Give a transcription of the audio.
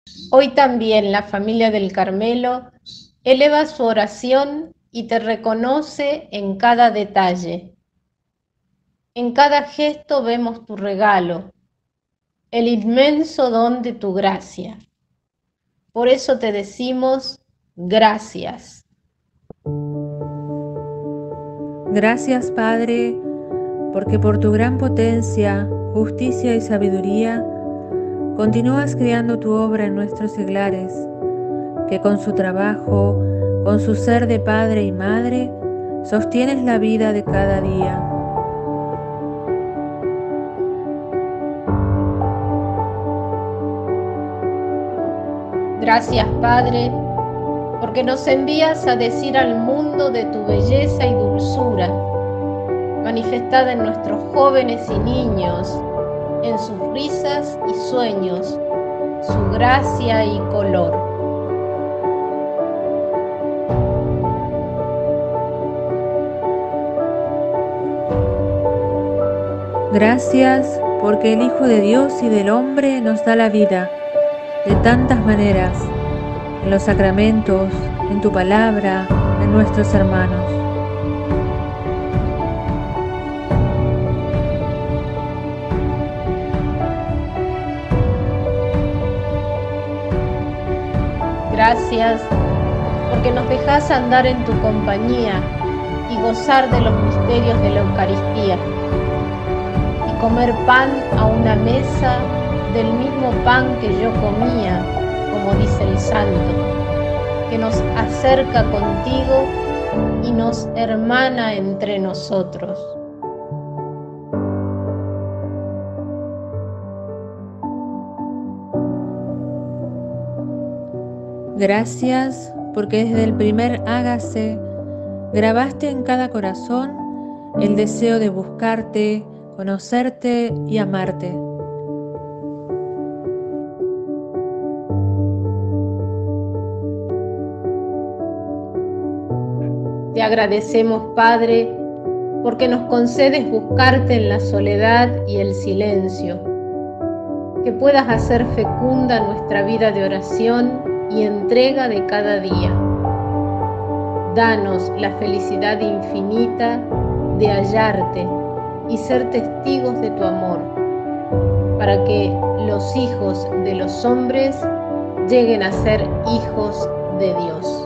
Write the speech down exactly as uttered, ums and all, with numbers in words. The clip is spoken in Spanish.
Hoy también la familia del Carmelo eleva su oración y te reconoce en cada detalle. En cada gesto vemos tu regalo, el inmenso don de tu gracia. Por eso te decimos gracias. Gracias, Padre, porque por tu gran potencia, justicia y sabiduría, continúas creando tu obra en nuestros seglares, que con su trabajo, con su ser de padre y madre, sostienes la vida de cada día. Gracias, Padre, porque nos envías a decir al mundo de tu belleza y dulzura, manifestada en nuestros jóvenes y niños, en sus risas y sueños, su gracia y color. Gracias porque el Hijo de Dios y del hombre nos da la vida de tantas maneras, en los sacramentos, en tu palabra, en nuestros hermanos. Gracias porque nos dejas andar en tu compañía y gozar de los misterios de la Eucaristía y comer pan a una mesa del mismo pan que yo comía, como dice el santo, que nos acerca contigo y nos hermana entre nosotros. Gracias porque desde el primer hágase grabaste en cada corazón el deseo de buscarte, conocerte y amarte. Te agradecemos, Padre, porque nos concedes buscarte en la soledad y el silencio, que puedas hacer fecunda nuestra vida de oración y entrega de cada día. Danos la felicidad infinita de hallarte y ser testigos de tu amor, para que los hijos de los hombres lleguen a ser hijos de Dios.